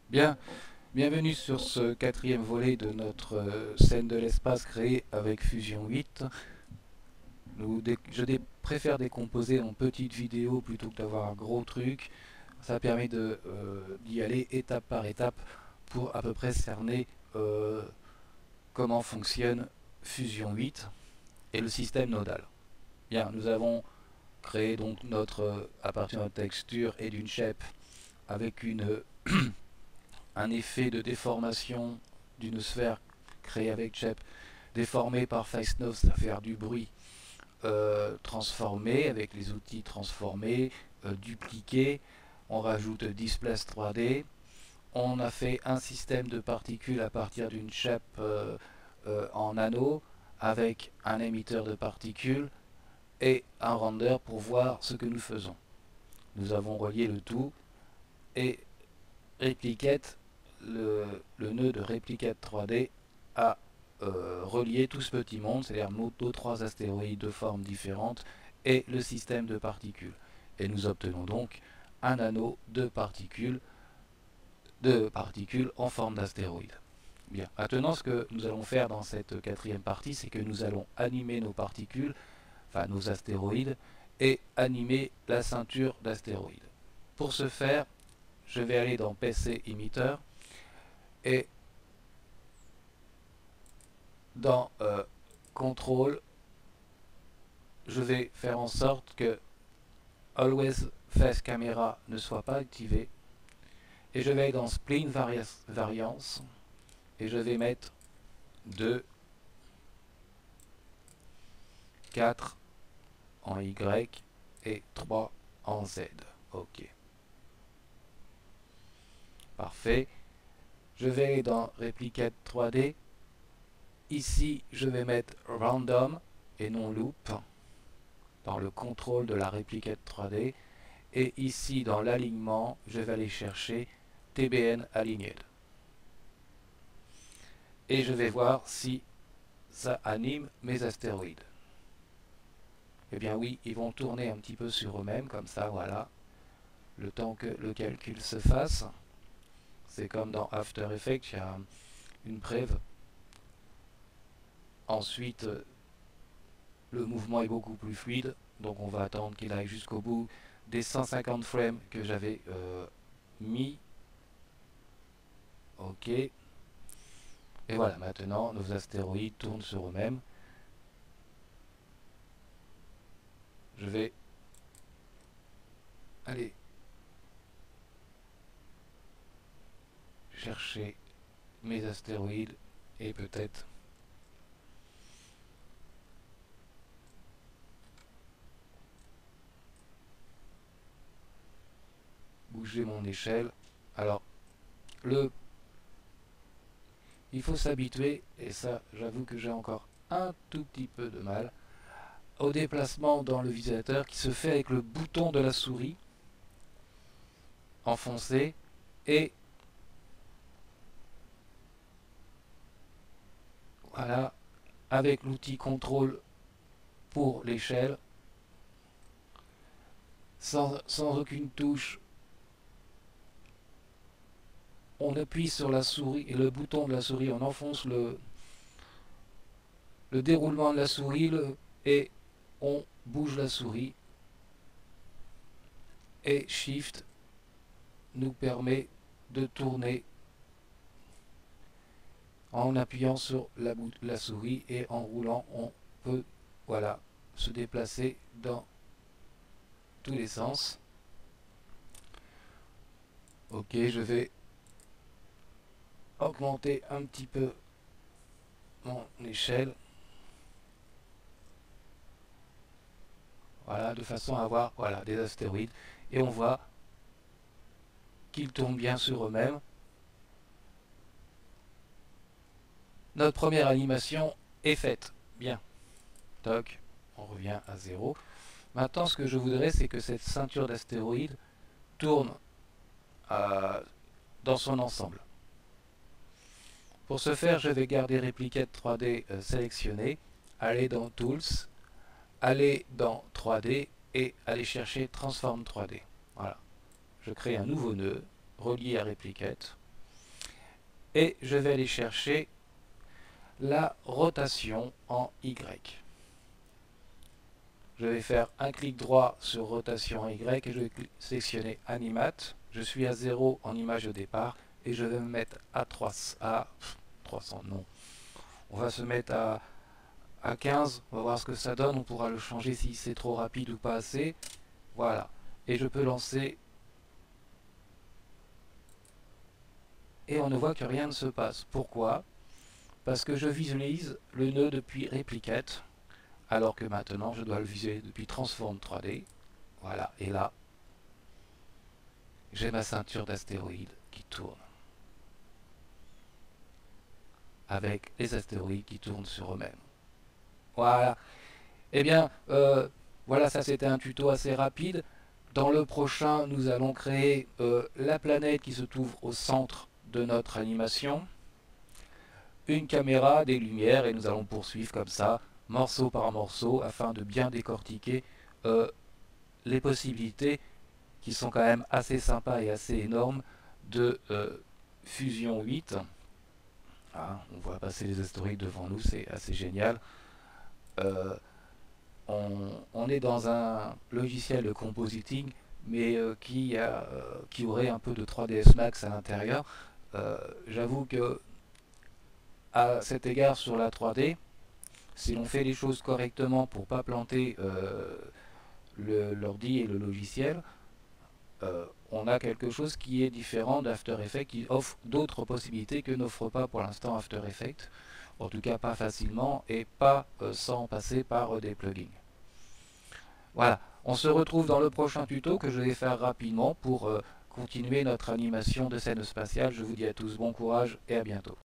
Bien, bienvenue sur ce quatrième volet de notre scène de l'espace créée avec Fusion 8. Préfère décomposer en petites vidéos plutôt que d'avoir un gros truc. Ça permet d'y aller étape par étape pour à peu près cerner euh, comment fonctionne Fusion 8 et le système nodal. Bien, nous avons créé donc à partir de notre texture et d'une shape avec un effet de déformation d'une sphère créée avec shape déformée par FaceNote, ça fait faire du bruit, transformé avec les outils transformés, dupliqué, on rajoute Displace 3D, on a fait un système de particules à partir d'une shape en anneau avec un émetteur de particules et un render pour voir ce que nous faisons. Nous avons relié le tout et Replicate, le nœud de Replicate 3D a relié tout ce petit monde, c'est-à-dire nos trois astéroïdes de formes différentes et le système de particules. Et nous obtenons donc un anneau de particules en forme d'astéroïde. Bien. Maintenant, ce que nous allons faire dans cette quatrième partie, c'est que nous allons animer nos particules, enfin nos astéroïdes, et animer la ceinture d'astéroïdes. Pour ce faire, je vais aller dans PC Emitter et dans Control, je vais faire en sorte que Always Face Camera ne soit pas activé et je vais aller dans Spline Variance et je vais mettre 2, 4 en Y et 3 en Z. Ok. Parfait. Je vais aller dans Replicate 3D. Ici, je vais mettre Random et non Loop dans le contrôle de la Replicate 3D. Et ici, dans l'alignement, je vais aller chercher TBN Aligned. Et je vais voir si ça anime mes astéroïdes. Eh bien oui, ils vont tourner un petit peu sur eux-mêmes, comme ça, voilà. Le temps que le calcul se fasse. C'est comme dans After Effects, il y a une préve. Ensuite, le mouvement est beaucoup plus fluide, donc on va attendre qu'il aille jusqu'au bout des 150 frames que j'avais mis. Ok. Et voilà, maintenant nos astéroïdes tournent sur eux-mêmes. Je vais aller chercher mes astéroïdes et peut-être bouger mon échelle. Alors, il faut s'habituer, et ça j'avoue que j'ai encore un tout petit peu de mal, au déplacement dans le visualisateur qui se fait avec le bouton de la souris enfoncé et voilà, avec l'outil contrôle pour l'échelle, sans aucune touche, on appuie sur la souris et le bouton de la souris, on enfonce le déroulement de la souris et on bouge la souris et Shift nous permet de tourner en appuyant sur la souris et en roulant on peut voilà se déplacer dans tous les sens. Ok, je vais augmenter un petit peu mon échelle, voilà, de façon à avoir voilà, des astéroïdes et on voit qu'ils tournent bien sur eux-mêmes. Notre première animation est faite. Bien. Toc, on revient à 0. Maintenant, ce que je voudrais, c'est que cette ceinture d'astéroïdes tourne dans son ensemble. Pour ce faire, je vais garder Replicate 3D sélectionné, aller dans Tools, aller dans 3D et aller chercher Transform 3D. Voilà. Je crée un nouveau nœud relié à Replicate. et je vais aller chercher la rotation en Y. Je vais faire un clic droit sur rotation en Y et je vais sélectionner Animate. Je suis à 0 en image de départ et je vais me mettre à 300, non. On va se mettre à 15, on va voir ce que ça donne, on pourra le changer si c'est trop rapide ou pas assez. Voilà, et je peux lancer et on ne voit que rien ne se passe. Pourquoi? Parce que je visualise le nœud depuis Replicate, alors que maintenant je dois le visualiser depuis Transform 3D. Voilà, et là, j'ai ma ceinture d'astéroïdes qui tourne. Avec les astéroïdes qui tournent sur eux-mêmes. Voilà. Eh bien, voilà, ça c'était un tuto assez rapide. Dans le prochain, nous allons créer la planète qui se trouve au centre de notre animation, une caméra, des lumières, et nous allons poursuivre comme ça, morceau par morceau, afin de bien décortiquer les possibilités qui sont quand même assez sympas et assez énormes de Fusion 8. Ah, on voit passer les astéroïdes devant nous, c'est assez génial. On est dans un logiciel de compositing, mais qui aurait un peu de 3ds Max à l'intérieur. J'avoue que à cet égard sur la 3D, si l'on fait les choses correctement pour pas planter l'ordi et le logiciel, on a quelque chose qui est différent d'After Effects, qui offre d'autres possibilités que n'offre pas pour l'instant After Effects, en tout cas pas facilement et pas sans passer par des plugins. Voilà, on se retrouve dans le prochain tuto que je vais faire rapidement pour continuer notre animation de scène spatiale. Je vous dis à tous bon courage et à bientôt.